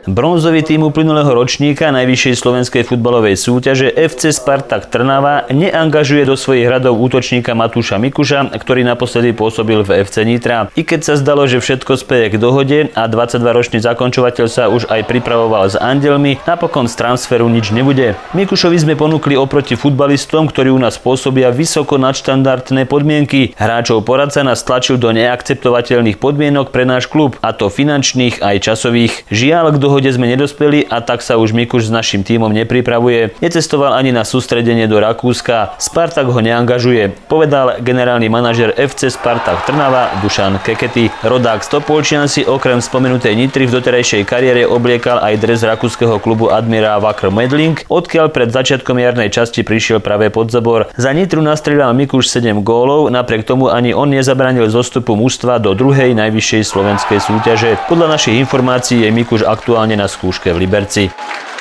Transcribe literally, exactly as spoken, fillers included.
Bronzový tím uplynulého ročníka najvyššej slovenskej futbalovej súťaže ef cé Spartak Trnava neangažuje do svojich radov útočníka Matúša Mikuša, ktorý naposledy pôsobil v ef cé Nitra. I keď sa zdalo, že všetko speje k dohode a dvadsaťdvaročný zakončovateľ sa už aj pripravoval s Andelmi, napokon z transferu nič nebude. Mikušovi sme ponúkli oproti futbalistom, ktorí u nás pôsobia vysoko nadštandardné podmienky. Hráčov poradca nás tlačil do neakceptovateľných podmienok pre náš klub, a to finančných aj časových. Žiaľ, k dohode sme nedospeli a tak sa už Mikuš s našim tímom nepripravuje. Necestoval ani na sústredenie do Rakúska. Spartak ho neangažuje, povedal generálny manažer ef cé Spartak Trnava Dušan Kekety. Rodák z Topolčian si okrem spomenutej Nitry v doterajšej kariére obliekal aj dres rakúskeho klubu Admira Wacker Medling, odkiaľ pred začiatkom jarnej časti prišiel práve pod zabor. Za Nitru nastrieľal Mikuš sedem gólov, napriek tomu ani on nezabránil zostupu mužstva do druhej najvyššej slovenskej súťaže. Podľa našich informácií je Mikuš aktuálne na skúške v Liberci.